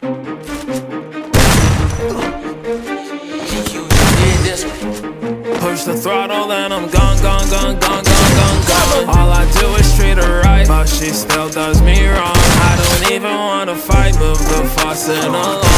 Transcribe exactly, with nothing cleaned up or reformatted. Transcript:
Push the throttle and I'm gone, gone, gone, gone, gone, gone, gone. All I do is treat her right, but she still does me wrong. I don't even wanna fight, move the faucet along.